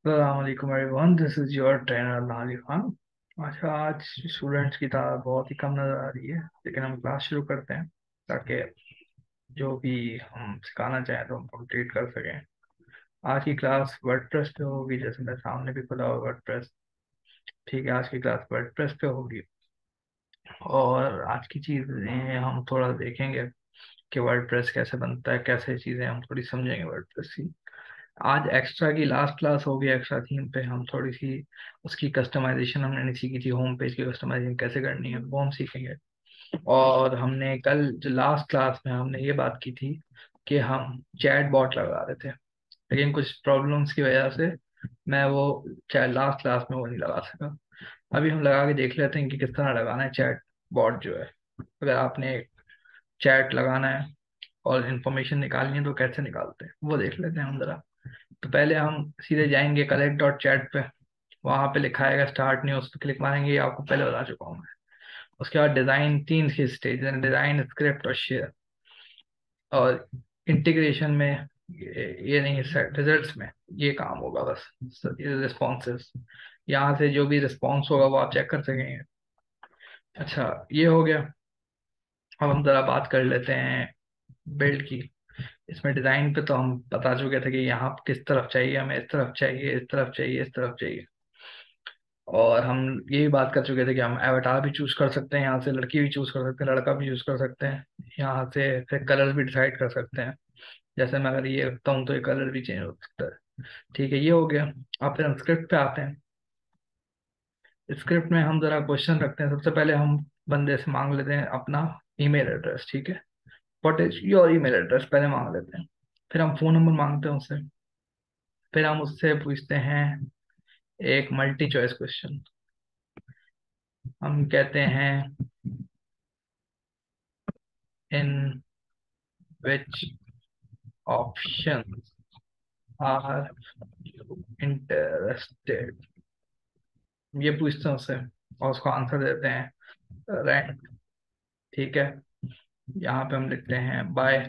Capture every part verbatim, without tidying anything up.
Assalamualaikum everyone, this is your trainer नाली खान। अच्छा, आज स्टूडेंट्स की तादाद बहुत ही कम नज़र आ रही है, लेकिन हम क्लास शुरू करते हैं ताकि जो भी हम सिखाना चाहें तो हम कंप्लीट कर सकें। आज की क्लास वर्डप्रेस पे होगी, जैसे मेरे सामने भी खुला हुआ वर्डप्रेस। ठीक है, आज की क्लास वर्डप्रेस पे होगी। और आज की चीज़ें हम थोड़ा देखेंगे कि वर्डप्रेस कैसे बनता है, कैसे चीज़ें हम थोड़ी समझेंगे वर्डप्रेस की। आज एक्स्ट्रा की लास्ट क्लास होगी, एक्स्ट्रा थीम पे हम थोड़ी सी उसकी कस्टमाइजेशन हमने नहीं सीखी थी। होम पेज की कस्टमाइजेशन कैसे करनी है वो हम सीखेंगे। और हमने कल जो लास्ट क्लास में हमने ये बात की थी कि हम चैट बॉट लगा रहे थे, लेकिन कुछ प्रॉब्लम्स की वजह से मैं वो चैट लास्ट क्लास में वो नहीं लगा सका। अभी हम लगा के देख लेते हैं कि किस तरह लगाना है चैट बॉट जो है। अगर आपने चैट लगाना है और इन्फॉर्मेशन निकालनी है तो कैसे निकालते हैं वो देख लेते हैं हम जरा। तो पहले हम सीधे जाएंगे कलेक्ट डॉट चैट पे। वहां पे लिखा है स्टार्ट न्यू, उस पर क्लिक मारेंगे, ये आपको पहले बता चुका हूँ मैं। उसके बाद डिजाइन, तीन ही स्टेज है, डिजाइन, स्क्रिप्ट और शेयर। और इंटीग्रेशन में ये, ये नहीं, रिजल्ट्स में ये काम होगा बस। रिस्पॉन्सेस, यहाँ से जो भी रिस्पॉन्स होगा वो आप चेक कर सकेंगे। अच्छा, ये हो गया। अब हम जरा बात कर लेते हैं बिल्ड की। इसमें डिजाइन पे तो हम बता चुके थे कि यहाँ किस तरफ चाहिए हमें, इस तरफ चाहिए, इस तरफ चाहिए, इस तरफ चाहिए। और हम ये भी बात कर चुके थे कि हम एवटार भी चूज कर सकते हैं, यहाँ से लड़की भी चूज कर सकते हैं, लड़का भी चूज कर सकते हैं। यहाँ से फिर कलर भी डिसाइड कर सकते हैं। जैसे मैं अगर ये रखता हूँ तो ये कलर भी चेंज हो सकता है। ठीक है, ये हो गया। अब फिर हम स्क्रिप्ट पे आते हैं। स्क्रिप्ट में हम जरा क्वेश्चन रखते हैं। सबसे पहले हम बंदे से मांग लेते हैं अपना ईमेल एड्रेस। ठीक है, what is your email address पहले मांग लेते हैं। फिर हम फोन नंबर मांगते हैं उससे। फिर हम उससे पूछते हैं एक मल्टी चॉइस क्वेश्चन। हम कहते हैं in which option are interested, ये पूछते हैं उससे और उसको आंसर देते हैं रैंक। ठीक है, यहाँ पे हम लिखते हैं बाय,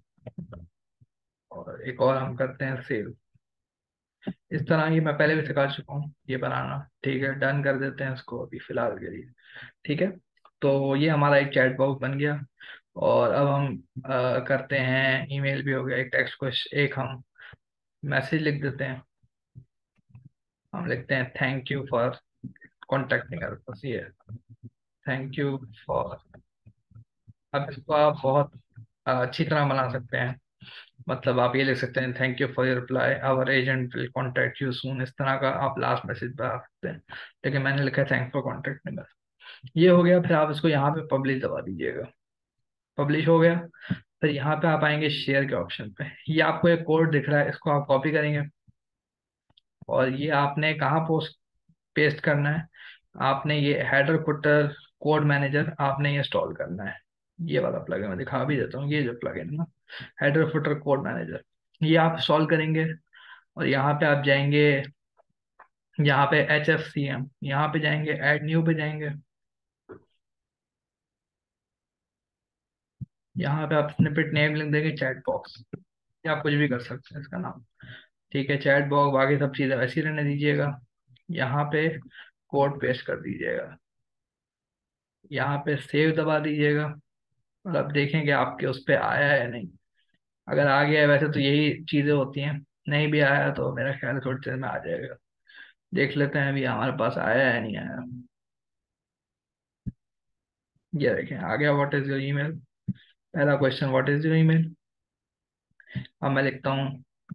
और एक और हम करते हैं सेव। इस तरह ये मैं पहले भी सिखा चुका हूँ ये बनाना। ठीक है, डन कर देते हैं इसको अभी फिलहाल के लिए। ठीक है, तो ये हमारा एक चैट बॉक्स बन गया। और अब हम अ, करते हैं, ईमेल भी हो गया, एक टेक्स्ट क्वेश्चन, एक हम मैसेज लिख देते हैं। हम लिखते हैं thank you for contacting us, बस ये थैंक यू फॉर। अब इसको आप बहुत अ, अच्छी तरह बना सकते हैं। मतलब आप ये लिख सकते हैं thank you for your reply, our agent will contact you soon, इस तरह का आप लास्ट मैसेज बना सकते हैं। लेकिन मैंने लिखा है थैंक्स फॉर कॉन्टेक्टिंग अस। ये हो गया। फिर आप इसको यहाँ पे पब्लिश दबा दीजिएगा। पब्लिश हो गया। फिर यहाँ पे आप आएंगे शेयर के ऑप्शन पे। ये आपको एक कोड दिख रहा है, इसको आप कॉपी करेंगे और ये आपने कहाँ पोस्ट पेस्ट करना है। आपने ये हेडर फुटर कोड मैनेजर आपने ये इंस्टॉल करना है। ये वाला प्लगइन मैं दिखा भी देता हूँ, ये जो प्लगइन है ना, हेडर फुटर कोड मैनेजर, ये आप इंस्टॉल करेंगे। और यहाँ पे आप जाएंगे, यहाँ पे एच एफ सी एम, यहाँ पे जाएंगे, ऐड न्यू पे जाएंगे। यहाँ पे आप स्निपेट नेम लिख देंगे चैट बॉक्स, या आप कुछ भी कर सकते हैं इसका नाम। ठीक है, चैट बॉक्स, बाकी सब चीज़ें वैसी रहने दीजिएगा। यहाँ पे कोड पेस्ट कर दीजिएगा, यहाँ पे सेव दबा दीजिएगा। और अब देखेंगे आपके उस पर आया है या नहीं। अगर आ गया है, वैसे तो यही चीज़ें होती हैं। नहीं भी आया तो मेरा ख्याल है थोड़ी देर में आ जाएगा। देख लेते हैं अभी हमारे पास आया है नहीं आया। ये देखें आ गया, व्हाट इज योर ईमेल। पहला question, what is your email. अब मैं लिखता हूँ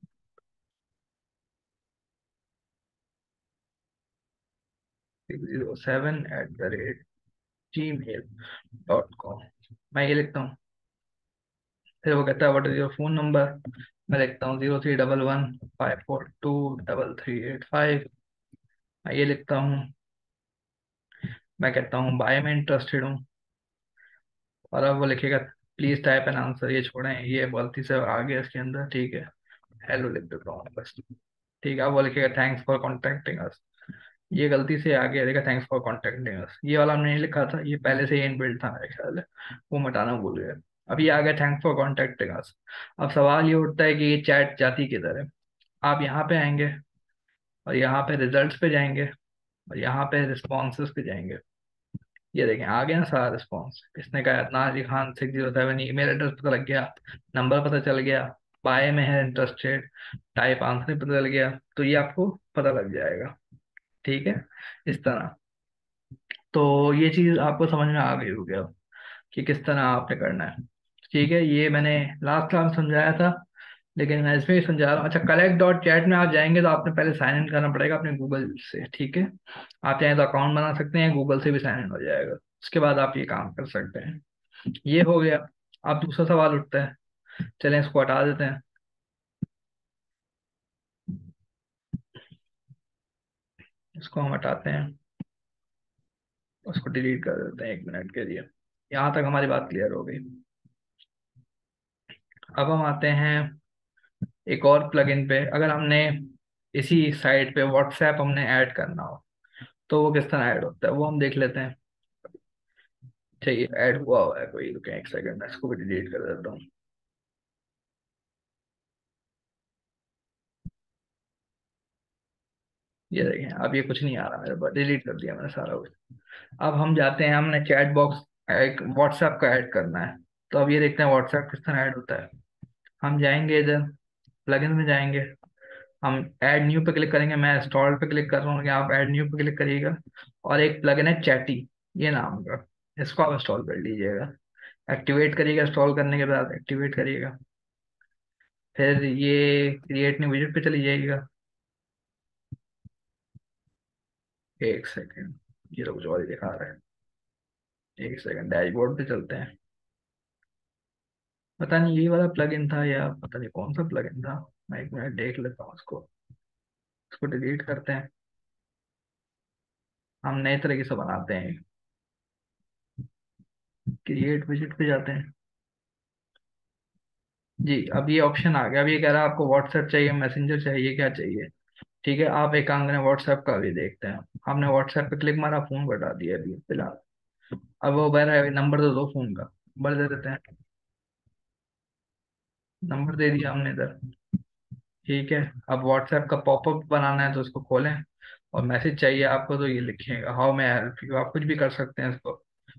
six zero seven at the rate Gmail dot com. मैं ये लिखता हूँ। फिर वो कहता है what is your phone number. मैं लिखता हूँ zero three double one five four two double three eight five. मैं ये लिखता हूँ। मैं कहता हूँ बाय में इंटरेस्टेड हूँ। और अब वो लिखेगा प्लीज टाइप एन आंसर, ये छोड़ें, ये गलती से आ गया इसके अंदर। ठीक है, हेलो लिख देता हूँ बस। ठीक है, अब वो लिखेगा थैंक्स फॉर कॉन्टेक्टिंग अस, ये गलती से आ गया, देखा थैंक्स फॉर कॉन्टेक्टिंग अस, ये वाला हमने नहीं लिखा था, ये पहले से ही इनबिल्ट था मेरे ख्याल है, वो मिटाना भूल गया। अब ये आ गया थैंक्स फॉर कॉन्टेक्टिंग अस। अब सवाल ये उठता है कि ये चैट जाती किधर है। आप यहाँ पे आएंगे, और यहाँ पे रिजल्ट्स पे जाएंगे, और यहाँ पे रिस्पॉन्सेज पे जाएंगे। ये देखें आ गया ना सारा रिस्पॉन्स। इसने कहा Naji Khan six zero seven, email address पता लग गया, नंबर पता चल गया, बाय में है इंटरेस्टेड, टाइप आंसर पता चल गया। तो ये आपको पता लग जाएगा, ठीक है, इस तरह। तो ये चीज आपको समझ में आ गई होगी अब कि किस तरह आपने करना है। ठीक है, ये मैंने लास्ट क्लास समझाया था, लेकिन मैं इसमें भी समझा रहा हूँ। अच्छा, कलेक्ट डॉट चैट में आप जाएंगे तो आपने पहले साइन इन करना पड़ेगा अपने गूगल से, ठीक है। आप चाहें तो अकाउंट बना सकते हैं, गूगल से भी साइन इन हो जाएगा, उसके बाद आप ये काम कर सकते हैं। ये हो गया। अब दूसरा सवाल उठता है, चलें इसको हटा देते हैं। इसको हम हटाते हैं, उसको डिलीट कर देते हैं एक मिनट के लिए। यहाँ तक हमारी बात क्लियर हो गई। अब हम आते हैं एक और प्लगइन पे। अगर हमने इसी साइट पे व्हाट्सएप हमने ऐड करना हो तो वो किस तरह ऐड होता है वो हम देख लेते हैं। चाहिए, ऐड हुआ हुआ है कोई, रुके एक सेकंड, मैं इसको भी डिलीट कर देता हूँ। ये देखें, अब ये कुछ नहीं आ रहा मेरे पास, डिलीट कर दिया मैंने सारा कुछ। अब हम जाते हैं, हमने चैट बॉक्स एक व्हाट्सएप का ऐड करना है। तो अब ये देखते हैं व्हाट्सएप किस तरह ऐड होता है। हम जाएंगे इधर, प्लगइन में जाएंगे, हम ऐड न्यू पे क्लिक करेंगे। मैं इंस्टॉल पे क्लिक कर रहा हूँ, आप ऐड न्यू पे क्लिक करिएगा। और एक प्लगइन है चैटी, ये नाम का, इसको आप इंस्टॉल कर लीजिएगा। एक्टिवेट करिएगा, इंस्टॉल करने के बाद एक्टिवेट करिएगा। फिर ये क्रिएट न्यू विजिट पे चली जाइएगा। एक सेकेंड, ये तो कुछ और ही दिखा रहा है। एक सेकेंड, डैशबोर्ड पे चलते हैं। पता नहीं ये वाला प्लगइन था या पता नहीं कौन सा प्लगइन था। मैं एक मिनट देख लेता हूँ उसको। इसको डिलीट करते हैं, हम नए तरीके से बनाते हैं। क्रिएट विजिट पे जाते हैं। जी, अब ये ऑप्शन आ गया। अब ये कह रहा है आपको व्हाट्सएप चाहिए, मैसेंजर चाहिए, क्या चाहिए। ठीक है, आप एक काम करें, व्हाट्सएप का भी देखते हैं। हमने व्हाट्सएप पे क्लिक मारा, फोन बता दिया अभी फिलहाल। अब वो कह रहा है नंबर तो दो फोन का, नंबर दे देते हैं। नंबर दे दिया हमने इधर। ठीक है, अब व्हाट्सएप का पॉपअप बनाना है तो उसको खोलें, और मैसेज चाहिए आपको तो ये लिखिएगा, हाउ मैं हेल्प यू। आप कुछ भी कर सकते हैं इसको,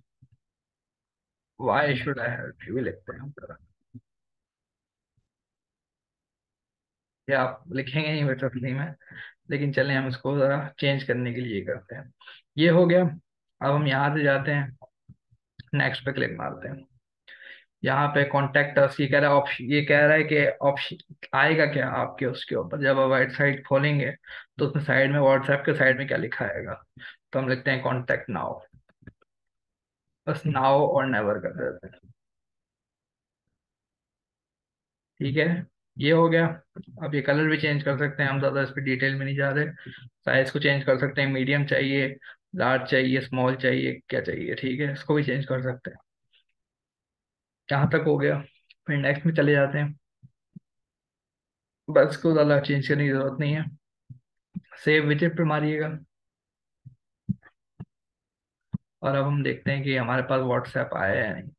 why should I help you लिखते हैं हम जरा। ये आप लिखेंगे ही बेटर नहीं में, लेकिन चलें हम इसको जरा चेंज करने के लिए करते हैं। ये हो गया। अब हम यहाँ से जाते हैं, नेक्स्ट पे क्लिक मारते हैं। यहाँ पे कॉन्टेक्ट अस, ये कह रहा है ऑप्शन, ये कह रहा है कि ऑप्शन आएगा क्या आपके उसके ऊपर जब आप वाइट साइड खोलेंगे, तो उसमें साइड में व्हाट्सएप के साइड में क्या लिखा आएगा। तो हम लिखते हैं कॉन्टेक्ट नाउ, बस नाउ और नेवर कर देते हैं। ठीक है, ये हो गया। अब ये कलर भी चेंज कर सकते हैं, हम ज़्यादा इस पर डिटेल में नहीं जा रहे। साइज को चेंज कर सकते हैं, मीडियम चाहिए, लार्ज चाहिए, स्मॉल चाहिए, क्या चाहिए, ठीक है, इसको भी चेंज कर सकते हैं। यहाँ तक हो गया। फिर नेक्स्ट में चले जाते हैं। बस को ज़्यादा चेंज करने की जरूरत नहीं है। सेव विजेट पे मारिएगा, और अब हम देखते हैं कि हमारे पास व्हाट्सएप आया है या नहीं।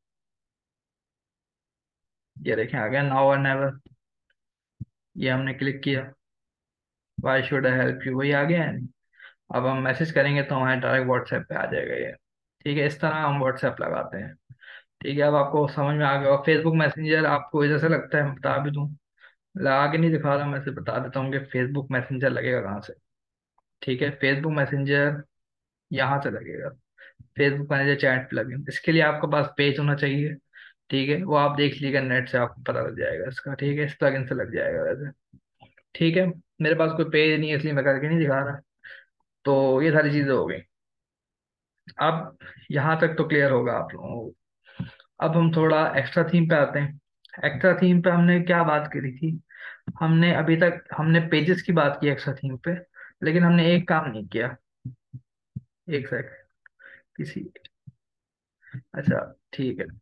ये देखें आ गया, नाउ और नेवर। ये हमने क्लिक किया, why should I help you, वही आ गया है नहीं। अब हम मैसेज करेंगे तो हमारे डायरेक्ट व्हाट्सएप पे आ जाएगा ये। ठीक है, इस तरह हम व्हाट्सएप लगाते हैं। ठीक है, अब आपको समझ में आ गया। और फेसबुक मैसेंजर आपको जैसे लगता है, मैं बता भी दूं, लगा के नहीं दिखा रहा, मैं सिर्फ बता देता हूँ कि फेसबुक मैसेंजर लगेगा कहाँ से। ठीक है, फेसबुक मैसेंजर यहाँ से लगेगा, फेसबुक मैनेजर चैट प्लगइन। इसके लिए आपके पास पेज होना चाहिए, ठीक है, वो आप देख लीजिएगा नेट से, आपको पता लग जाएगा इसका। ठीक है, इस प्लगइन से लग जाएगा वैसे। ठीक है, मेरे पास कोई पेज नहीं है इसलिए मैं करके नहीं दिखा रहा। तो ये सारी चीजें हो गई। अब यहाँ तक तो क्लियर होगा आप लोगों को। अब हम थोड़ा एक्स्ट्रा थीम पे आते हैं। एक्स्ट्रा थीम पे हमने क्या बात करी थी, हमने अभी तक हमने पेजेस की बात की एक्स्ट्रा थीम पे, लेकिन हमने एक काम नहीं किया। एक सेकंड, किसी, अच्छा, ठीक है।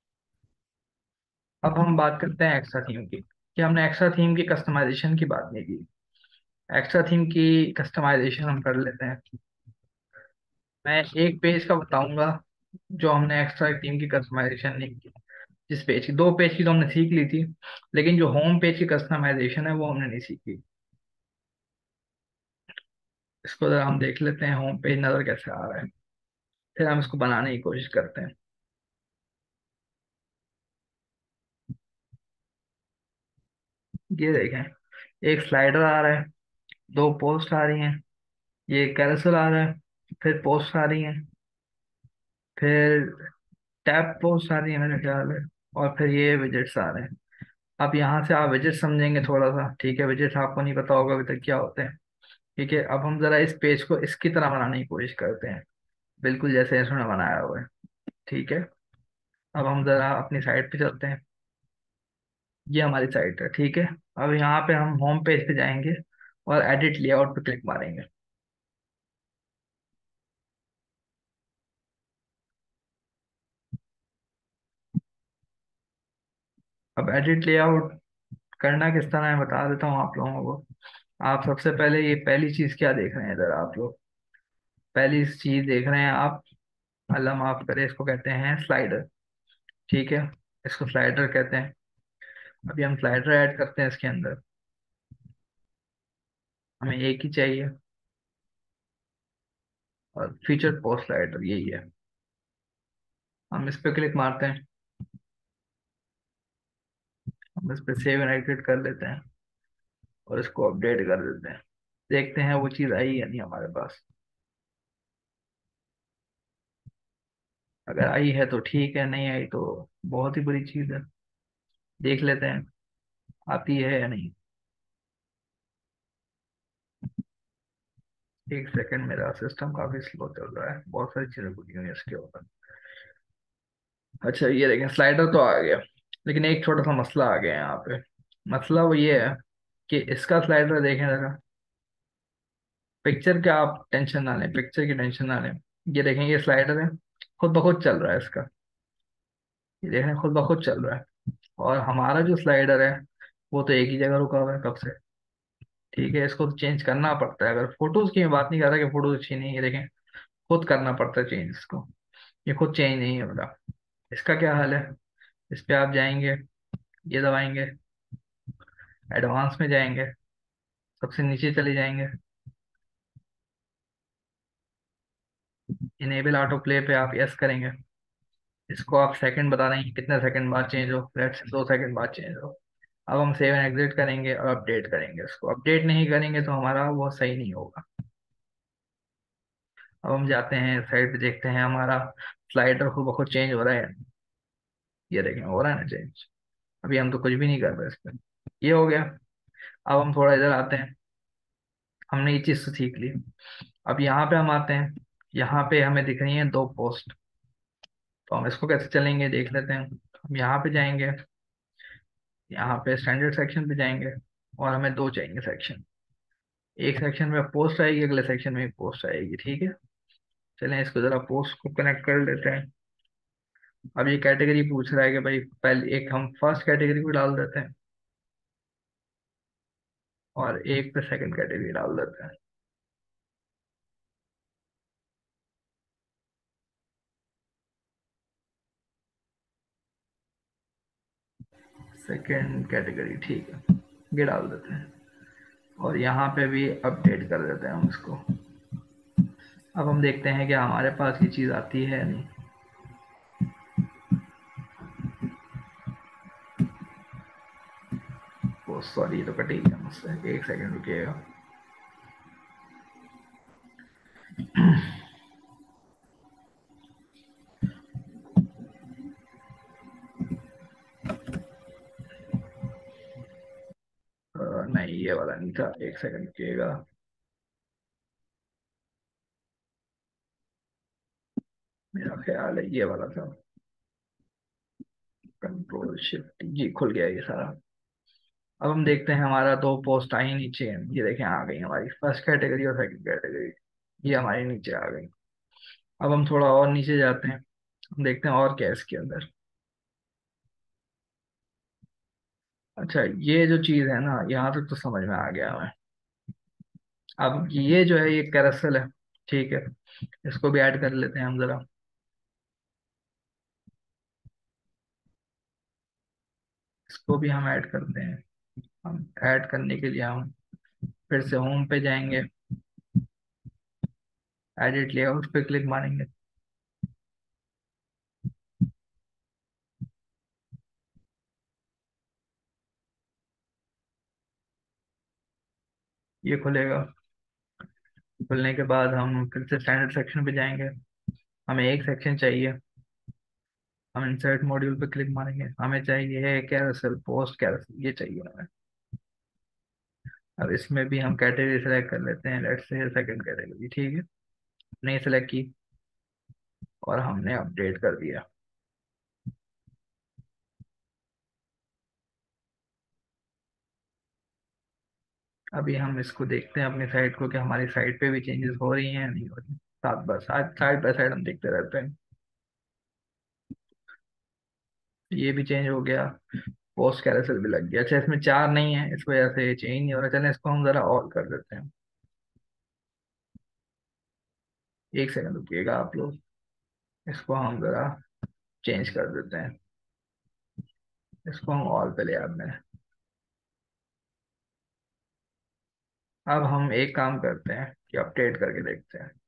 अब हम बात करते हैं एक्स्ट्रा थीम की, कि हमने एक्स्ट्रा थीम की कस्टमाइजेशन की बात नहीं की। एक्स्ट्रा थीम की कस्टमाइजेशन हम कर लेते हैं। मैं एक पेज का बताऊंगा जो हमने एक्स्ट्रा थीम की कस्टमाइजेशन नहीं की। जिस पेज की, दो पेज की तो हमने सीख ली थी, लेकिन जो होम पेज की कस्टमाइजेशन है वो हमने नहीं सीखी। इसको जरा हम देख लेते हैं होम पेज नजर कैसे आ रहा है, फिर हम इसको बनाने की कोशिश करते हैं। ये देखें, एक स्लाइडर आ रहा है, दो पोस्ट आ रही हैं, ये कैरोसेल आ रहा है, फिर पोस्ट आ रही हैं, फिर टैब पोस्ट आ रही है मेरे ख्याल है, और फिर ये विजेट्स आ रहे हैं। अब यहाँ से आप विजेट समझेंगे थोड़ा सा, ठीक है, विजेट्स आपको नहीं पता होगा अभी तक क्या होते हैं। ठीक है, अब हम जरा इस पेज को इसकी तरह बनाने की कोशिश करते हैं, बिल्कुल जैसे इसने बनाया हुआ है। ठीक है, अब हम जरा अपनी साइट पे चलते हैं। ये हमारी साइट है, ठीक है। अब यहाँ पे हम होम पेज पे जाएंगे और एडिट लेआउट पे क्लिक मारेंगे। अब एडिट लेआउट करना किस तरह है बता देता हूँ आप लोगों को। आप सबसे पहले ये पहली चीज क्या देख रहे हैं इधर आप लोग, पहली चीज देख रहे हैं आप, अल्लाह माफ करे, इसको कहते हैं स्लाइडर। ठीक है, इसको स्लाइडर कहते हैं। अभी हम स्लाइडर ऐड करते हैं इसके अंदर, हमें एक ही चाहिए, और फीचर पोस्ट स्लाइडर यही है। हम इस पे क्लिक मारते हैं, हम इस पे सेव एंड एडिट कर लेते हैं और इसको अपडेट कर देते हैं। देखते हैं वो चीज़ आई या नहीं हमारे पास। अगर आई है तो ठीक है, नहीं आई तो बहुत ही बुरी चीज़ है। देख लेते हैं आती है या नहीं। एक सेकंड, मेरा सिस्टम काफी स्लो चल रहा है, बहुत सारी चीजें खुली हुई हैं इसके ऊपर। अच्छा ये देखें, स्लाइडर तो आ गया, लेकिन एक छोटा सा मसला आ गया यहाँ पे। मसला वो ये है कि इसका स्लाइडर देखें जरा, पिक्चर का आप टेंशन ना लें, पिक्चर की टेंशन ना लें। ये देखें, ये स्लाइडर है, खुद ब खुद चल रहा है इसका। ये देखें, खुद ब खुद चल रहा है। और हमारा जो स्लाइडर है वो तो एक ही जगह रुका हुआ है कब से। ठीक है, इसको तो चेंज करना पड़ता है। अगर फोटोज की मैं बात नहीं कर रहा कि फोटोज अच्छी नहीं है, देखें खुद करना पड़ता है चेंज इसको। ये खुद चेंज नहीं हो रहा। इसका क्या हाल है, इस पे आप जाएंगे, ये दबाएंगे, एडवांस में जाएंगे, सबसे नीचे चले जाएंगे, इनेबल ऑटो प्ले पे आप यस करेंगे। इसको आप सेकंड बता देंगे कितने सेकंड बाद चेंज हो, लेट्स से दो सेकंड बाद चेंज हो। अब हम सेव एंड एग्जिट करेंगे और अपडेट करेंगे। इसको अपडेट नहीं करेंगे तो हमारा वो सही नहीं होगा। अब हम जाते हैं साइड पे, देखते हैं हमारा स्लाइडर खुद ब खुद चेंज हो रहा है। ये देखें, हो रहा है ना चेंज। अभी हम तो कुछ भी नहीं कर रहे इस पर। ये हो गया। अब हम थोड़ा इधर आते हैं, हमने ये चीज़ तो सीख ली। अब यहाँ पे हम आते हैं, यहाँ पे हमें दिख रही हैं दो पोस्ट। तो हम इसको कैसे चलेंगे देख लेते हैं। हम यहाँ पे जाएंगे, यहाँ पे स्टैंडर्ड सेक्शन पे जाएंगे, और हमें दो चाहिए सेक्शन। एक सेक्शन में पोस्ट आएगी, अगले सेक्शन में पोस्ट आएगी। ठीक है, चलें इसको जरा पोस्ट को कनेक्ट कर लेते हैं। अब ये कैटेगरी पूछ रहा है कि भाई पहले एक हम फर्स्ट कैटेगरी को डाल देते हैं, और एक पे सेकंड कैटेगरी डाल देते हैं। सेकंड कैटेगरी, ठीक है, ये डाल देते हैं। और यहाँ पे भी अपडेट कर देते हैं हम इसको। अब हम देखते हैं कि हमारे पास ये चीज़ आती है या नहीं। ओ सॉरी, ये तो कट ही गया मुझसे, एक सेकंड रुकिएगा। अ, नहीं, ये वाला नहीं था, एक सेकंड रुकिएगा। मेरा ख्याल है ये वाला था। कंट्रोल शिफ्ट जी, खुल गया ये सारा। अब हम देखते हैं, हमारा दो पोस्ट आई नीचे। ये देखें, आ गई हमारी फर्स्ट कैटेगरी और सेकंड कैटेगरी, ये हमारी नीचे आ गई। अब हम थोड़ा और नीचे जाते हैं, हम देखते हैं और क्या है इसके अंदर। अच्छा, ये जो चीज़ है ना, यहाँ तक तो समझ में आ गया हमें। अब ये जो है ये कैरोसेल है, ठीक है, इसको भी ऐड कर लेते हैं हम जरा। इसको भी हम ऐड करते हैं। हम ऐड करने के लिए हम फिर से होम पे जाएंगे, एडिट लेआउट पे क्लिक मारेंगे। ये खुलेगा। खुलने के बाद हम फिर से स्टैंडर्ड सेक्शन पे जाएंगे। हमें एक सेक्शन चाहिए। हम इंसर्ट मॉड्यूल पे क्लिक मारेंगे, हमें चाहिए कैरोसेल, पोस्ट कैरोसेल, ये चाहिए हमें। अब इसमें भी हम कैटेगरी सेलेक्ट कर लेते हैं, लेट्स से सेकंड कैटेगरी, ठीक है। नहीं सेलेक्ट की और हमने अपडेट कर दिया। अभी हम इसको देखते हैं अपनी साइट को कि हमारी साइट पे भी चेंजेस हो रही हैं या नहीं हो रही। साथ बस आज साइड बाय साइड हम देखते रहते हैं। ये भी चेंज हो गया, पोस्ट कैरोसेल भी लग गया। अच्छा, इसमें चार नहीं है, इस वजह से ये चेंज नहीं हो रहा। चलें इसको हम जरा और कर देते हैं। एक सेकंड रुकिएगा आप लोग, इसको हम जरा चेंज कर देते हैं। इसको हम ऑल पे ले आते हैं। अब हम एक काम करते हैं कि अपडेट करके देखते हैं।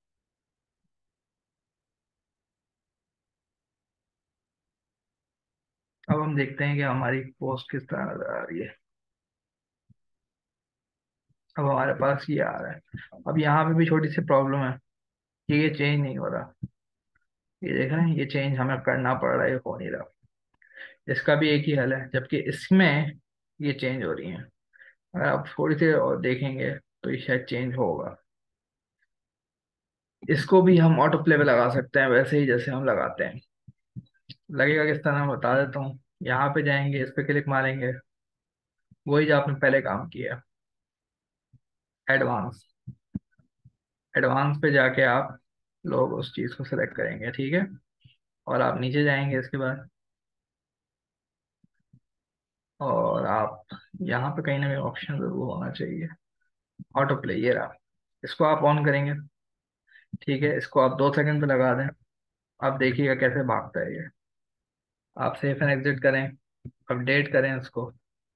अब हम देखते हैं कि हमारी पोस्ट किस तरह नजर आ रही है। अब हमारे पास ये आ रहा है। अब यहाँ पे भी छोटी सी प्रॉब्लम है कि ये चेंज नहीं हो रहा। ये देख रहे हैं, ये चेंज हमें करना पड़ रहा है, ये हो नहीं रहा। इसका भी एक ही हल है, जबकि इसमें ये चेंज हो रही है। अगर आप थोड़ी सी और देखेंगे तो ये शायद चेंज होगा। इसको भी हम ऑटो प्ले पे लगा सकते हैं, वैसे ही जैसे हम लगाते हैं। लगेगा किस तरह, मैं बता देता हूँ। यहाँ पे जाएंगे, इस पे क्लिक मारेंगे, वही जो आपने पहले काम किया, एडवांस। एडवांस पे जाके आप लोग उस चीज़ को सिलेक्ट करेंगे, ठीक है। और आप नीचे जाएंगे इसके बाद, और आप यहाँ पे कहीं ना कहीं ऑप्शन जरूर होना चाहिए, ऑटो प्ले, ये रहा। इसको आप ऑन करेंगे, ठीक है। इसको आप दो सेकंड पे लगा दें। आप देखिएगा कैसे भागता है ये। आप सेफ एंड एग्जिट करें, अपडेट करें इसको।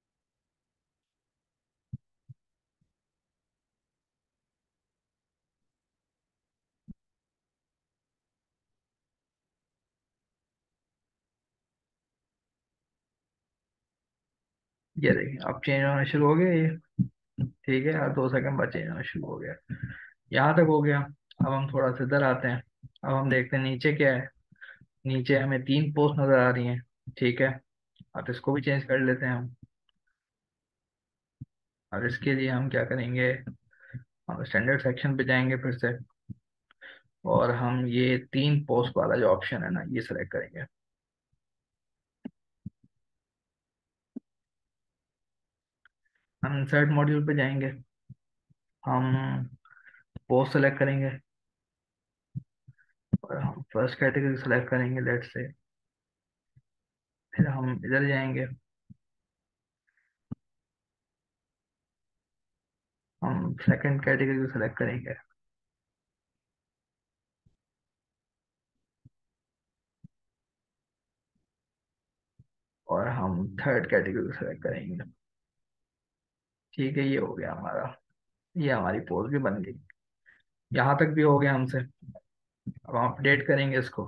ये देखिए अब चेंज होना शुरू हो गया ये, ठीक है। और दो सेकंड बाद चेंज होना शुरू हो गया। यहाँ तक हो गया। अब हम थोड़ा सा इधर आते हैं। अब हम देखते हैं नीचे क्या है। नीचे हमें तीन पोस्ट नजर आ रही हैं, ठीक है। अब इसको भी चेंज कर लेते हैं हम। और इसके लिए हम क्या करेंगे, हम स्टैंडर्ड सेक्शन पे जाएंगे फिर से, और हम ये तीन पोस्ट वाला जो ऑप्शन है ना, ये सेलेक्ट करेंगे। हम इंसर्ट मॉड्यूल पे जाएंगे, हम पोस्ट सेलेक्ट करेंगे, और हम फर्स्ट कैटेगरी सेलेक्ट करेंगे, लेट्स से। फिर हम इधर जाएंगे, हम सेकंड कैटेगरी सेलेक्ट करेंगे, और हम थर्ड कैटेगरी सेलेक्ट करेंगे। ठीक है, ये हो गया हमारा। ये हमारी पोस्ट भी बन गई। यहाँ तक भी हो गया हमसे। अब हम अपडेट करेंगे इसको।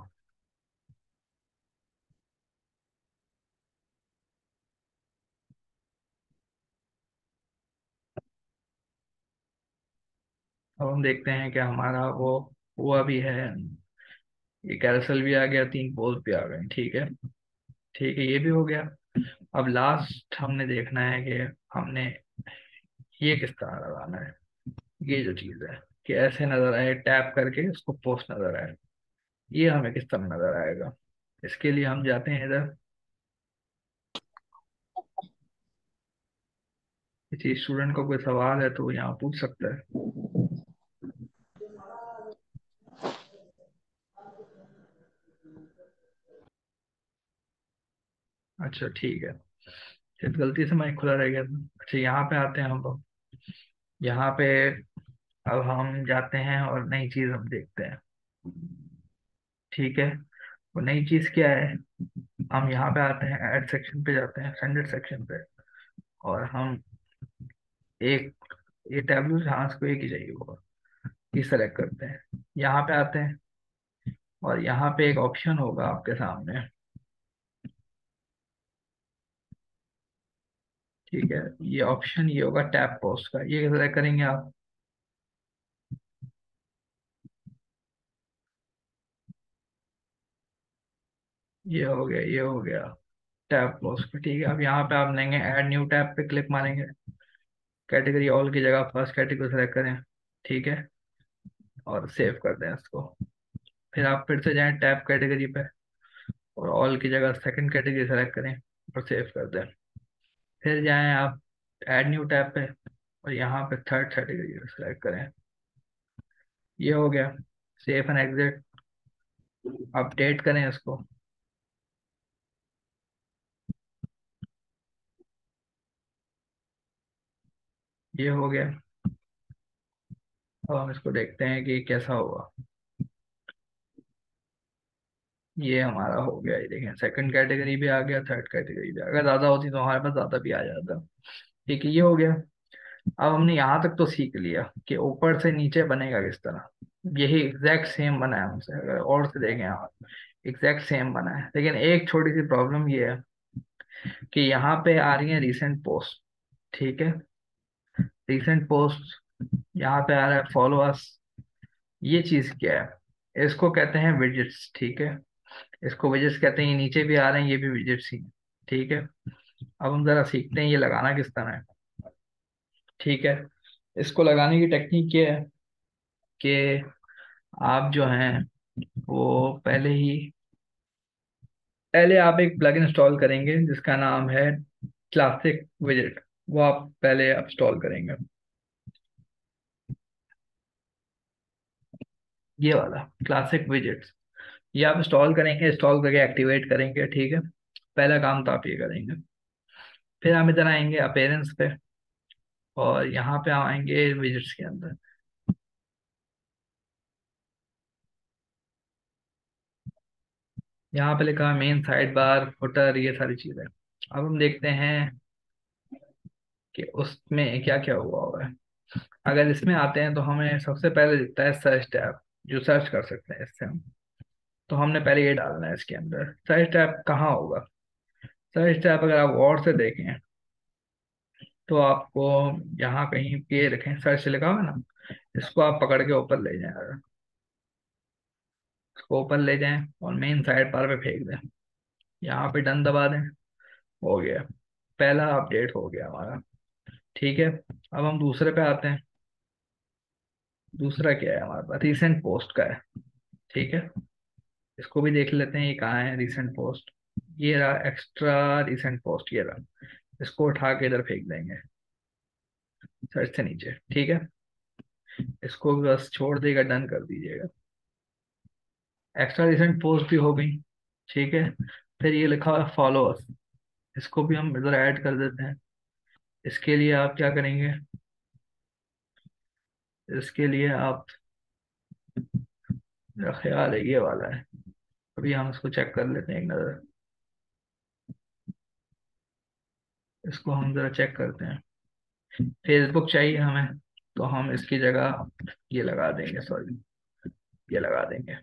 अब हम देखते हैं कि हमारा वो हुआ भी है। ये कैरोसेल भी आ गया, तीन पोस्ट भी आ गए, ठीक है। ठीक है, ये भी हो गया। अब लास्ट हमने देखना है कि हमने ये किस तरह लगाना है। ये जो चीज़ है कि ऐसे नजर आए, टैप करके उसको पोस्ट नजर आए, ये हमें किस तरह नजर आएगा। इसके लिए हम जाते हैं इधर। किसी स्टूडेंट को कोई सवाल है तो वो यहाँ पूछ सकता है। अच्छा ठीक है, शायद गलती से माइक खुला रह गया था। अच्छा, यहाँ पे आते हैं हम लोग। यहाँ पे अब हम जाते हैं और नई चीज हम देखते हैं, ठीक है। वो नई चीज क्या है, हम यहाँ पे आते हैं, ऐड सेक्शन पे जाते हैं, स्टैंडर्ड सेक्शन पे। और हम एक, ये टैब्लू जहाँ को एक ही चाहिए होगा, ये सेलेक्ट करते हैं। यहाँ पे आते हैं और यहाँ पे एक ऑप्शन होगा आपके सामने। ठीक है, ये ऑप्शन ये होगा टैप पोस्ट का, ये कैसे करेंगे आप? ये हो गया, ये हो गया टैप पोस्ट का। ठीक है, अब यहाँ पे आप लेंगे ऐड न्यू टैब पे क्लिक मारेंगे। कैटेगरी ऑल की जगह फर्स्ट कैटेगरी सेलेक्ट करें। ठीक है, और सेव कर दें इसको। फिर आप फिर से जाएं टैब कैटेगरी पे और ऑल की जगह सेकंड कैटेगरी सेलेक्ट करें और सेव कर दें। फिर जाएं आप ऐड न्यू टैब पे और यहाँ पे थर्ड कैटेगरी सेलेक्ट करें। ये हो गया। Save and exit. अपडेट करें इसको। ये हो गया। अब हम इसको देखते हैं कि कैसा होगा। ये हमारा हो गया, ये देखें सेकंड कैटेगरी भी आ गया, थर्ड कैटेगरी भी आ गया। ज्यादा होती तो हमारे पास ज्यादा भी आ जाता। ठीक है, ये हो गया। अब हमने यहाँ तक तो सीख लिया कि ऊपर से नीचे बनेगा किस तरह। यही एग्जैक्ट सेम बना है हमसे, अगर और से देखें आप, एग्जैक्ट सेम बना है। लेकिन एक छोटी सी प्रॉब्लम ये है कि यहाँ पे आ रही है रीसेंट पोस्ट। ठीक है, रीसेंट पोस्ट यहाँ पे आ रहा है फॉलो अस। ये चीज क्या है? इसको कहते हैं विजिट्स। ठीक है, इसको विजिट्स कहते हैं। ये नीचे भी आ रहे हैं, ये भी विजिट्स ही हैं। ठीक है, अब हम जरा सीखते हैं ये लगाना किस तरह है। ठीक है, इसको लगाने की टेक्निक ये है कि आप जो हैं वो पहले ही पहले आप एक प्लग इंस्टॉल करेंगे जिसका नाम है क्लासिक विजिट। वो आप पहले इंस्टॉल करेंगे, ये वाला क्लासिक विजिट्स। ये आप इंस्टॉल करेंगे, इंस्टॉल करके एक्टिवेट करेंगे। ठीक है, पहला काम तो आप ये करेंगे। फिर हम इधर आएंगे अपेरेंस पे और यहाँ पे आएंगे विजिट्स के अंदर। यहाँ पे लिखा है मेन साइड बार फुटर, ये सारी चीजें। अब हम देखते हैं कि उसमें क्या क्या हुआ हुआ है। अगर इसमें आते हैं तो हमें सबसे पहले दिखता है सर्च टैब, जो सर्च कर सकते हैं इससे हम। तो हमने पहले ये डालना है इसके अंदर। सर्च टैब कहाँ होगा? सर्च टैब अगर आप गौर से देखें तो आपको यहाँ कहीं पे रखें सर्च लिखा हुआ है ना, इसको आप पकड़ के ऊपर ले जाएं। अगर इसको ऊपर ले जाएं और मेन साइड बार पे फेंक दें, यहाँ पे डन दबा दें। हो गया, पहला अपडेट हो गया हमारा। ठीक है, अब हम दूसरे पे आते हैं। दूसरा क्या है हमारे पास? रिसेंट पोस्ट का है। ठीक है, इसको भी देख लेते हैं ये कहाँ है रिसेंट पोस्ट। ये रहा एक्स्ट्रा रिसेंट पोस्ट, ये रहा। इसको उठा के इधर फेंक देंगे सर्च से नीचे। ठीक है, इसको बस छोड़ देगा, डन कर दीजिएगा। एक्स्ट्रा रिसेंट पोस्ट भी हो गई। ठीक है, फिर ये लिखा हुआ है फॉलोअर्स, इसको भी हम इधर ऐड कर देते हैं। इसके लिए आप क्या करेंगे? इसके लिए आप, मेरा ख्याल है ये वाला है। अभी हम इसको चेक कर लेते हैं एक नज़र। इसको हम जरा चेक करते हैं। फेसबुक चाहिए हमें, तो हम इसकी जगह ये लगा देंगे, सॉरी ये लगा देंगे।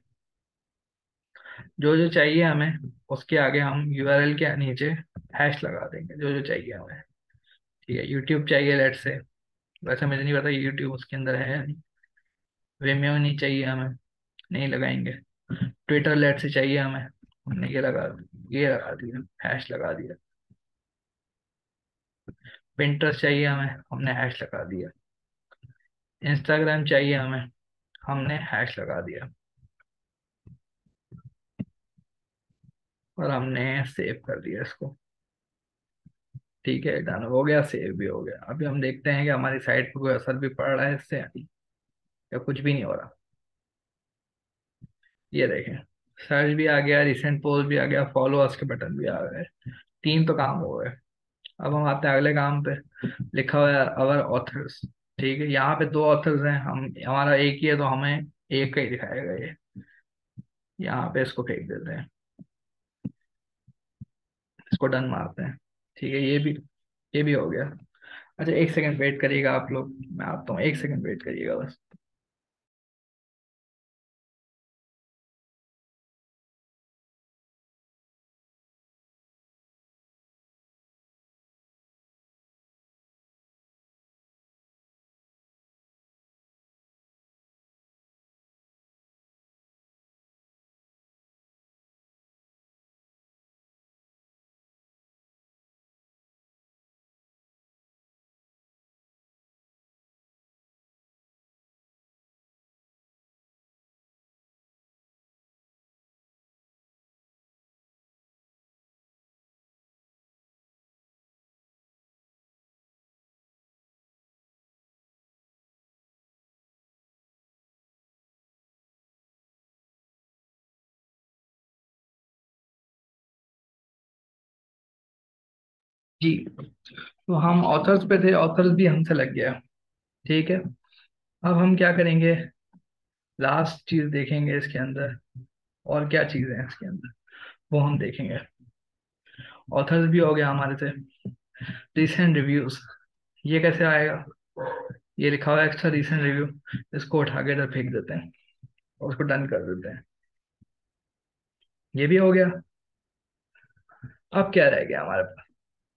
जो जो चाहिए हमें उसके आगे हम यूआरएल के नीचे हैश लगा देंगे, जो जो चाहिए हमें। ठीक है, यूट्यूब चाहिए लेट से, वैसे मुझे नहीं पता यूट्यूब उसके अंदर है या नहीं। वेमेयो नहीं चाहिए हमें, नहीं लगाएंगे। ट्विटर लेट से चाहिए हमें, हमने ये लगा, ये लगा दिया, हैश लगा दिया। पिंटरेस्ट चाहिए हमें, हमने हैश लगा दिया। इंस्टाग्राम चाहिए हमें, हमने हैश लगा दिया और हमने सेव कर दिया इसको। ठीक है, डन हो गया, सेव भी हो गया। अभी हम देखते हैं कि हमारी साइट पर कोई असर भी पड़ रहा है इससे या कुछ भी नहीं हो रहा। ये देखें, सर्च भी आ गया, रिसेंट पोस्ट भी आ गया, फॉलो अस के बटन भी आ गए। तीन तो काम हो गए। अब हम आते हैं अगले काम पे। लिखा हुआ है अवर ऑथर्स। ठीक है, यहाँ पे दो ऑथर्स हैं, हम हमारा एक ही है तो हमें एक का ही दिखाएगा ये। यहाँ पे इसको फेंक देते हैं, इसको डन मारते हैं। ठीक है, ये भी ये भी हो गया। अच्छा, एक सेकंड वेट करिएगा आप लोग, मैं आता हूँ, एक सेकंड वेट करिएगा बस। जी। तो हम ऑथर्स पे थे, ऑथर्स भी हमसे लग गया। ठीक है। अब हम क्या करेंगे, लास्ट चीज देखेंगे इसके अंदर, और क्या चीजें हैं इसके अंदर वो हम देखेंगे। ऑथर्स भी हो गया हमारे से। रिसेंट रिव्यूज, ये कैसे आएगा, ये लिखा हुआ है एक्स्ट्रा रिसेंट रिव्यू, इसको उठा के इधर फेंक देते हैं और उसको डन कर देते हैं। ये भी हो गया। अब क्या रह गया हमारे पास,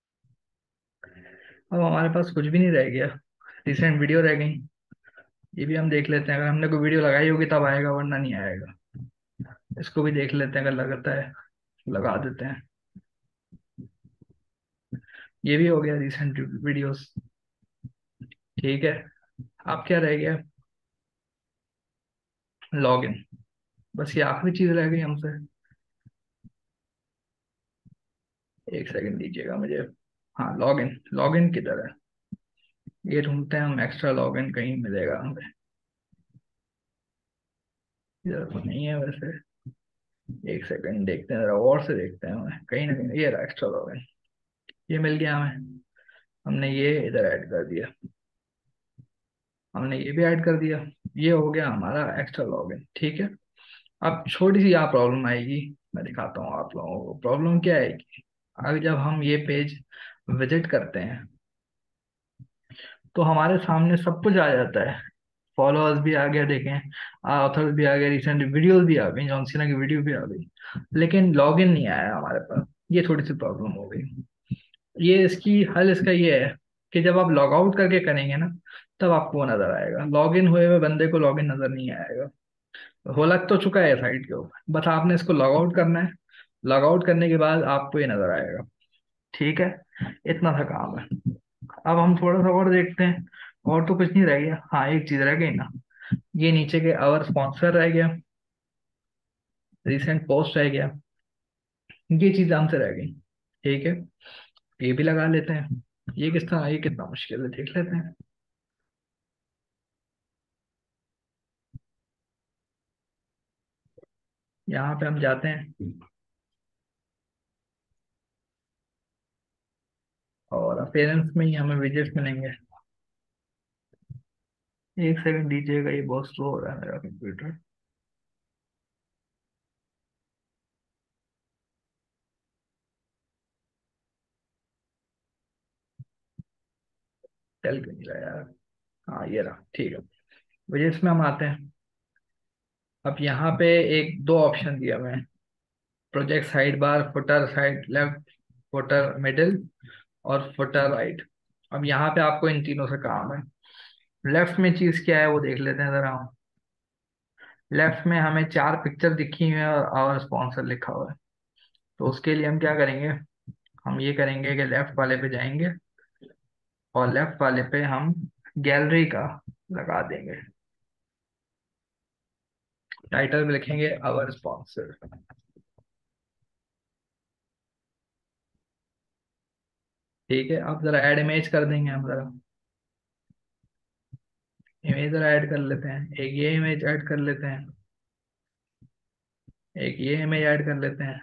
अब हमारे पास कुछ भी नहीं रह गया, रिसेंट वीडियो रह गई। ये भी हम देख लेते हैं, अगर हमने कोई वीडियो लगाई होगी तब आएगा, वरना नहीं आएगा। इसको भी देख लेते हैं, अगर लगता है लगा देते हैं। ये भी हो गया रिसेंट वीडियोस। ठीक है। अब क्या रह गया, लॉगिन। बस ये आखिरी चीज रह गई हमसे। एक सेकंड दीजिएगा मुझे। हाँ, लॉगिन, लॉगिन किधर है, ये ढूंढते हैं हम, एक्स्ट्रा लॉगिन कहीं मिलेगा हमें। इधर तो नहीं है वैसे। एक सेकंड देखते हैं, जरा और से देखते हैं हमें, कहीं ना कहीं ये रहा एक्स्ट्रा लॉगिन। ये मिल गया हमें। हमने ये इधर ऐड कर दिया, हमने ये भी ऐड कर दिया। ये हो गया हमारा एक्स्ट्रा लॉगिन। ठीक है। अब छोटी सी यहाँ प्रॉब्लम आएगी, मैं दिखाता हूँ आप लोगों को प्रॉब्लम क्या आएगी। अब जब हम ये पेज विजिट करते हैं तो हमारे सामने सब कुछ आ जाता है। फॉलोअर्स भी आ गया, देखें, ऑथर्स भी आ गए, रिसेंट वीडियोस भी आ गई, जॉन सीना की वीडियो भी आ गई, लेकिन लॉगिन नहीं आया हमारे पास। ये थोड़ी सी प्रॉब्लम हो गई। ये इसकी हल इसका ये है कि जब आप लॉग आउट करके करेंगे ना, तब आपको वो नजर आएगा, लॉगिन हुए हुए बंदे को लॉगिन नजर नहीं आएगा। हो लग तो चुका है साइट के ऊपर, बस आपने इसको लॉग आउट करना है। लॉग आउट करने के बाद आपको ये नजर आएगा। ठीक है। इतना सा काम है। अब हम थोड़ा सा और देखते हैं। और तो कुछ नहीं रह गया, हाँ एक चीज रह गई ना, ये नीचे के आवर स्पॉन्सर रह गया, रिसेंट पोस्ट रह गया, ये चीज हमसे रह गई। ठीक है। ये भी लगा लेते हैं। ये किस तरह, ये कितना मुश्किल है, देख लेते हैं। यहाँ पे हम जाते हैं और अपेरेंस में ही हमें विजेट्स मिलेंगे। एक सेकंड दीजिएगा, ये बहुत स्लो हो रहा है मेरा कंप्यूटर। चल क्यों नहीं रहा यार। हाँ ये रहा, ठीक है। विजेट्स में हम आते हैं। अब यहाँ पे एक दो ऑप्शन दिया हुए हैं, project side bar, footer side left, footer middle, और फुटर राइट। अब यहाँ पे आपको इन तीनों से काम है। लेफ्ट में चीज क्या है वो देख लेते हैं जरा। लेफ्ट में हमें चार पिक्चर दिखी हुई है और आवर स्पॉन्सर लिखा हुआ है। तो उसके लिए हम क्या करेंगे, हम ये करेंगे कि लेफ्ट वाले पे जाएंगे और लेफ्ट वाले पे हम गैलरी का लगा देंगे, टाइटल में लिखेंगे आवर स्पॉन्सर। ठीक है। अब जरा ऐड इमेज कर देंगे हम जरा, इमेज जरा ऐड कर लेते हैं, एक ये इमेज ऐड कर लेते हैं, एक ये इमेज ऐड कर लेते हैं,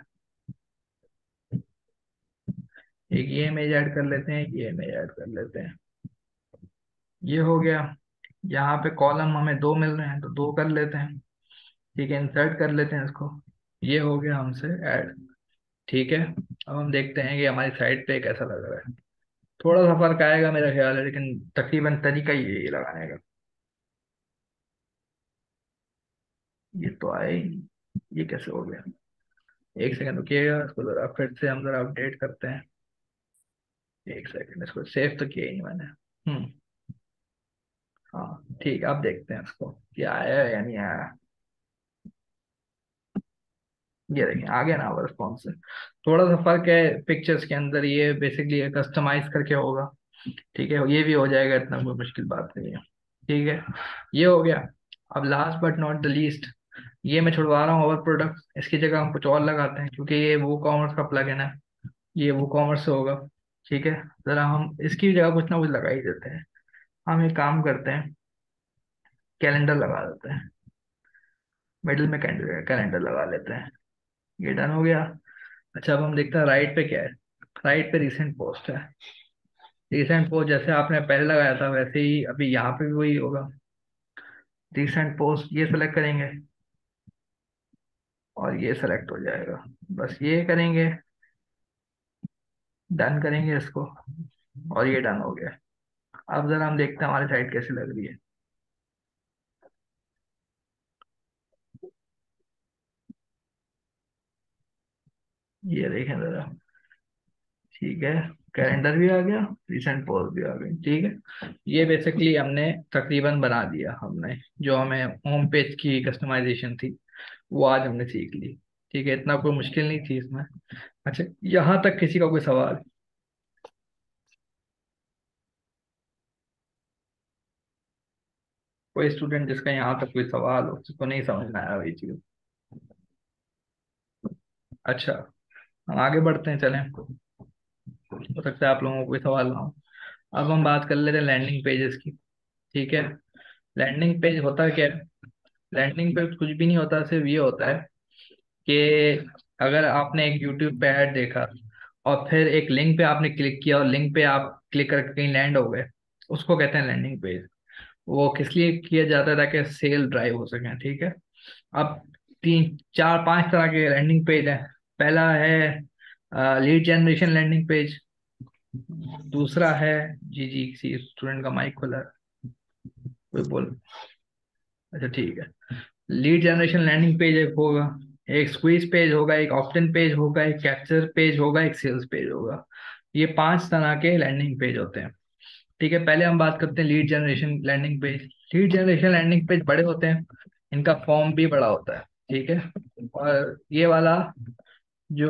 एक ये इमेज ऐड कर लेते हैं, एक ये इमेज ऐड कर लेते हैं। ये हो गया। यहाँ पे कॉलम हमें दो मिल रहे हैं तो दो कर लेते हैं। ठीक है, इंसर्ट कर लेते हैं इसको। ये हो गया हमसे ऐड। ठीक है। अब हम देखते हैं कि हमारी साइट पे कैसा लग रहा है। थोड़ा सा फर्क आएगा मेरा ख्याल है, लेकिन तकरीबन तरीका ही यही है लगाने का। ये तो आए ही नहीं। ये कैसे हो गया, एक सेकंड रुकिएगा, इसको जरा फिर से हम जरा अपडेट करते हैं। एक सेकंड, इसको सेव तो किया ही नहीं मैंने। हम्म। हाँ ठीक है, अब देखते हैं इसको क्या आया है या नहीं आया। ये देखिए आ गया ना हमारा रिस्पॉन्स। थोड़ा सा फर्क है पिक्चर्स के अंदर, ये बेसिकली कस्टमाइज करके होगा। ठीक है, ये भी हो जाएगा, इतना कोई मुश्किल बात नहीं है। ठीक है। ये हो गया। अब last but not the least, ये मैं छुड़वा रहा हूँ ओवर प्रोडक्ट, इसकी जगह हम कुछ और लगाते हैं क्योंकि ये वो कॉमर्स का प्लगइन है, ये वो कॉमर्स से होगा। ठीक है। जरा हम इसकी जगह कुछ ना कुछ लगा ही देते हैं। हम एक काम करते हैं, कैलेंडर लगा देते हैं, मिडिल में कैलेंडर कैलेंडर लगा लेते हैं। ये डन हो गया। अच्छा अब हम देखते हैं राइट पे क्या है। राइट पे रिसेंट पोस्ट है। रिसेंट पोस्ट जैसे आपने पहले लगाया था वैसे ही अभी यहाँ पे भी वही होगा। रिसेंट पोस्ट ये सेलेक्ट करेंगे और ये सेलेक्ट हो जाएगा। बस ये करेंगे, डन करेंगे इसको, और ये डन हो गया। अब जरा हम देखते हैं हमारी साइट कैसी लग रही है। ये देखें जरा। ठीक है, कैलेंडर भी आ गया, रिसेंट पोस्ट भी आ गई। ठीक है, ये बेसिकली हमने तकरीबन बना दिया। हमने जो हमें होम पेज की कस्टमाइजेशन थी वो आज हमने सीख ली। ठीक है, इतना कोई मुश्किल नहीं थी इसमें। अच्छा, यहाँ तक किसी का कोई सवाल? कोई स्टूडेंट जिसका यहाँ तक कोई सवाल हो, जिसको नहीं समझ में आया वही चीज? अच्छा, हम आगे बढ़ते हैं, चलें। हो सकता है आप लोगों को कोई सवाल ना हो। अब हम बात कर लेते हैं लैंडिंग पेजेस की। ठीक है, लैंडिंग पेज होता क्या है? लैंडिंग पेज कुछ भी नहीं होता, सिर्फ ये होता है कि अगर आपने एक यूट्यूब पे ऐड देखा और फिर एक लिंक पे आपने क्लिक किया और लिंक पे आप क्लिक करके कहीं लैंड हो गए, उसको कहते हैं लैंडिंग पेज। वो किस लिए किया जाता है? ताकि सेल ड्राइव हो सके। ठीक है, अब तीन चार पांच तरह के लैंडिंग पेज हैं। पहला है लीड जनरेशन लैंडिंग पेज। दूसरा है, जी जी किसी स्टूडेंट का माइक खुला है, कोई बोल। अच्छा ठीक है, लीड जनरेशन लैंडिंग पेज एक होगा, एक स्क्वीज पेज होगा, एक ऑप्टन पेज होगा, एक कैप्चर पेज होगा, एक सेल्स पेज होगा। ये पांच तरह के लैंडिंग पेज होते हैं। ठीक है, पहले हम बात करते हैं lead generation landing page. Lead generation landing page बड़े होते हैं, इनका फॉर्म भी बड़ा होता है। ठीक है, और ये वाला जो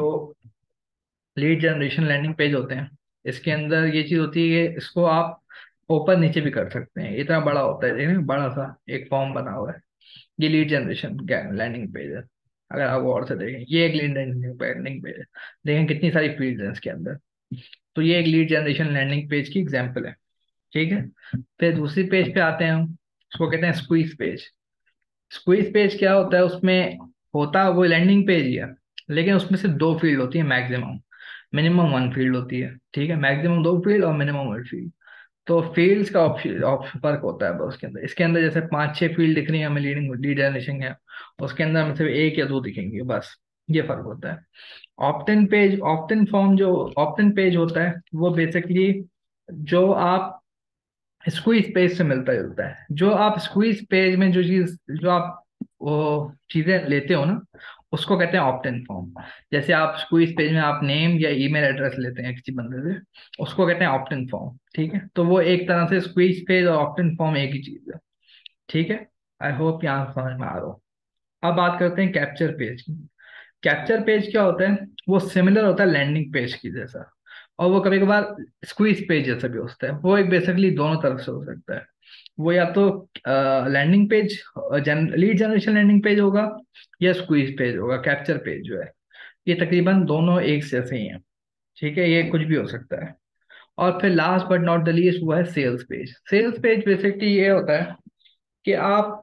लीड जनरेशन लैंडिंग पेज होते हैं, इसके अंदर ये चीज होती है कि इसको आप ऊपर नीचे भी कर सकते हैं। इतना बड़ा होता है, देखिए बड़ा सा एक फॉर्म बना हुआ है। ये लीड जनरेशन लैंडिंग पेज है। अगर आप गौर से देखें, ये एक लीड लैंडिंग पेज है। देखें कितनी सारी फील्ड है इसके अंदर। तो ये एक लीड जनरेशन लैंडिंग पेज की एग्जांपल है। ठीक है, फिर दूसरी पेज पे आते हैं हम, उसको कहते हैं स्क्वीज पेज। स्क्वीज पेज क्या होता है? उसमें होता वो लैंडिंग पेज ही है, लेकिन उसमें से दो फील्ड होती है मैक्सिमम। मिनिमम वन फील्ड होती है। ठीक है, मैक्सिमम दो फील्ड और मिनिमम वन फील्ड। तो फील्ड्स का ऑप्शन ऑप्शन फर्क होता है बस उसके अंदर। इसके अंदर जैसे पांच छह फील्ड दिख रही है हमें लीडिंग लीड जनरेशन है, उसके अंदर हमें सिर्फ एक या दो दिखेंगे बस। ये फर्क होता है। ऑप्टन पेज, ऑप्टन फॉर्म जो ऑप्टन पेज होता है वो बेसिकली जो आप स्क्वीज पेज से मिलता जुलता है। जो आप स्क्वीज पेज में जो चीज जो आप वो चीजें लेते हो ना, उसको कहते हैं ऑप्ट इन फॉर्म। जैसे आप स्क्वीज पेज में आप नेम या ईमेल एड्रेस लेते हैं किसी बंदे से, उसको कहते हैं ऑप्ट इन फॉर्म। ठीक है, तो वो एक तरह से स्क्वीज पेज और ऑप्ट इन फॉर्म एक ही चीज है। ठीक है, आई होप यहाँ समझ में आ रहा हो। अब बात करते हैं कैप्चर पेज की। कैप्चर पेज क्या होता है? वो सिमिलर होता है लैंडिंग पेज की जैसा, और वो कभी कभार स्क्वीज पेज जैसा भी होता है। वो एक बेसिकली दोनों तरफ से हो सकता है। वो या तो landing page, lead generation landing page होगा, या स्क्वीज पेज होगा। कैप्चर पेज जो है, ये तकरीबन दोनों एक जैसे ही हैं। ठीक है, ये कुछ भी हो सकता है। और फिर last but not the least वो है sales page. Sales page basically ये होता है कि आप,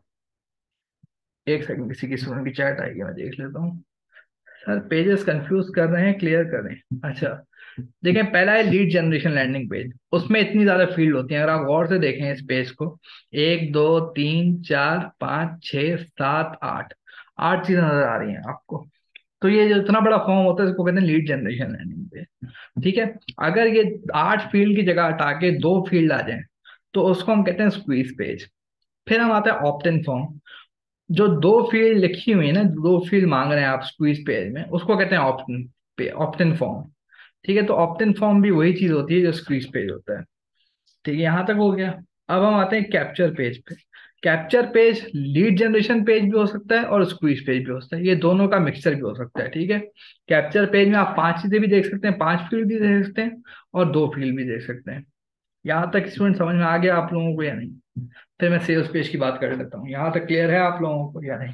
एक सेकंड किसी की स्टूडेंट की चैट आएगी, मैं देख लेता हूँ। सर पेजेस कंफ्यूज कर रहे हैं, क्लियर करें। अच्छा, देखिए पहला है लीड जनरेशन लैंडिंग पेज। उसमें इतनी ज्यादा फील्ड होती हैं, अगर आप गौर से देखें इस पेज को, एक दो तीन चार पाँच छः सात आठ, आठ चीजें नजर आ रही हैं आपको। तो ये जो इतना बड़ा फॉर्म होता है इसको कहते हैं लीड जनरेशन लैंडिंग पेज। ठीक है, अगर ये आठ फील्ड की जगह हटा के दो फील्ड आ जाए तो उसको हम कहते हैं स्क्वीज पेज। फिर हम आते हैं ऑप्ट इन फॉर्म। जो दो फील्ड लिखी हुई है ना, दो फील्ड मांग रहे हैं आप स्क्वीज पेज में, उसको कहते हैं ऑप्ट पे ऑप्ट इन फॉर्म। ठीक है, तो ऑप्ट इन फॉर्म भी वही चीज होती है जो स्क्वीज पेज होता है। ठीक है, यहां तक हो गया। अब हम आते हैं कैप्चर पेज पे। Capture page lead generation page भी हो सकता है और स्क्वीज पेज भी हो सकता है, ये दोनों का मिक्सचर भी हो सकता है। ठीक है, कैप्चर पेज में आप पांच चीजें भी देख सकते हैं, पांच फील्ड भी देख सकते हैं और दो फील्ड भी देख सकते हैं। यहाँ तक स्टूडेंट समझ में आ गया आप लोगों को या नहीं? फिर मैं सेल्स पेज की बात कर लेता हूँ। यहाँ तक क्लियर है आप लोगों को या नहीं?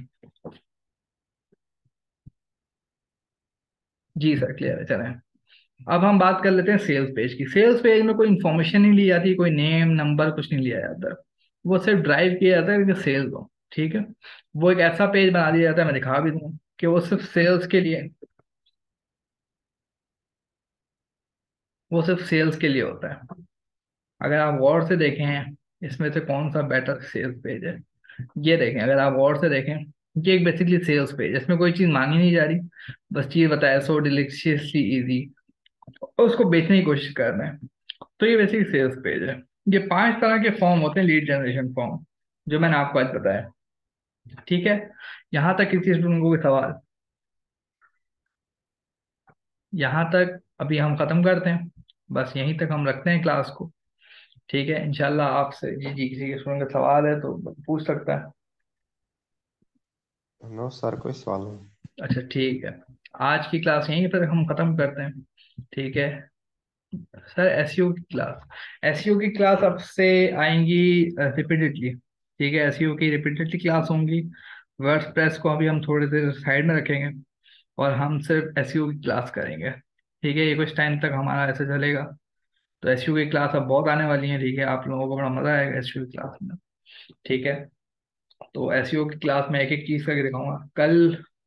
जी सर, क्लियर है, चलें। अब हम बात कर लेते हैं सेल्स पेज की। सेल्स पेज में कोई इन्फॉर्मेशन नहीं ली जाती, कोई नेम नंबर कुछ नहीं लिया जाता। वो सिर्फ ड्राइव किया जाता है कि सेल्स हो। ठीक है, वो एक ऐसा पेज बना दिया जाता है, मैं दिखा भी दूँ, कि वो सिर्फ सेल्स के लिए। वो सिर्फ सेल्स के लिए होता है। अगर आप गौर से देखें इसमें से कौन सा बेटर सेल्स पेज है, ये देखें, अगर आप गौर से देखें, ये एक बेसिकली सेल्स पेज है, इसमें कोई चीज मांगी नहीं जा रही, बस चीज बताया सो डिलीशियसली इजी, और उसको बेचने की कोशिश कर रहे हैं। तो ये बेसिकली सेल्स पेज है। ये पांच तरह के फॉर्म होते हैं, लीड जनरेशन फॉर्म, जो मैंने आपको आज बताया। ठीक है, यहाँ तक किसी स्टूडेंट को कोई सवाल? यहाँ तक अभी हम खत्म करते हैं, बस यहीं तक हम रखते हैं क्लास को। ठीक है, इंशाल्लाह आपसे जी जी किसी के स्टूडेंट का सवाल है तो पूछ सकता है। नो सर, कोई सवाल नहीं। अच्छा ठीक है, आज की क्लास यहीं पर हम खत्म करते हैं। ठीक है सर, एसईओ की क्लास, एसईओ की क्लास अब से आएंगी रिपीटेडली। ठीक है, एसईओ की रिपीटेडली क्लास होंगी। वर्डप्रेस को अभी हम थोड़ी देर साइड में रखेंगे, और हम सिर्फ एसईओ की क्लास करेंगे। ठीक है, ये कुछ टाइम तक हमारा ऐसे चलेगा। तो एसईओ की क्लास अब बहुत आने वाली है। ठीक है, आप लोगों को बड़ा मजा आएगा एसईओ की क्लास में। ठीक है, तो एसईओ की क्लास में एक एक चीज करके दिखाऊंगा। कल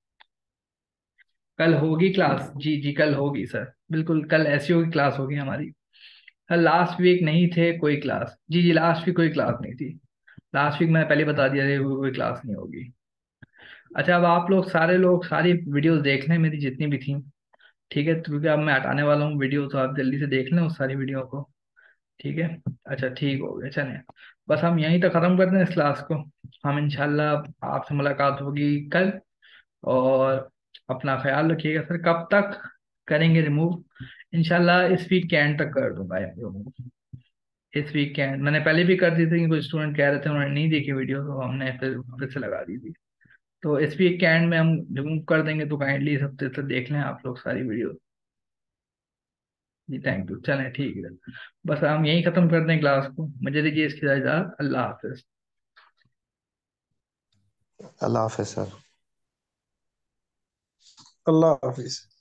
कल होगी क्लास, जी जी कल होगी सर, बिल्कुल कल एसईओ की क्लास होगी हमारी। सर लास्ट वीक नहीं थे कोई क्लास, जी जी लास्ट वीक कोई क्लास नहीं थी। लास्ट वीक मैं पहले बता दिया था कोई कोई क्लास नहीं होगी। अच्छा, अब आप लोग सारे लोग सारी वीडियोस देख लें मेरी जितनी भी थी। ठीक है, तो क्योंकि अब मैं हटाने वाला हूँ वीडियो, तो आप जल्दी से देख लें उस सारी वीडियो को। ठीक है, अच्छा ठीक हो गया, चलें। बस हम यहीं तक खत्म करते हैं इस क्लास को। हम इंशाल्लाह आपसे मुलाकात होगी कल। और अपना ख्याल रखिएगा सर। कब तक करेंगे रिमूव? इंशाल्लाह इस वीक के एंड तक कर दूंगा रिमूव। इस वीक के एंड, मैंने पहले भी कर दी थी, कुछ स्टूडेंट कह रहे थे उन्होंने नहीं देखी वीडियो, तो हमने फिर फिर से लगा दी थी। तो इस वीक के एंड में हम रिमूव कर देंगे, तो काइंडली इस हफ्ते तक देख लें आप लोग सारी वीडियो। जी थैंक यू, चलें ठीक है। बस हम यहीं खत्म कर दें क्लास को, मुझे दीजिए इसकी इजाजत, अल्लाह हाफिज। अल्लाह हाफिज सर। अल्लाह हाफिज।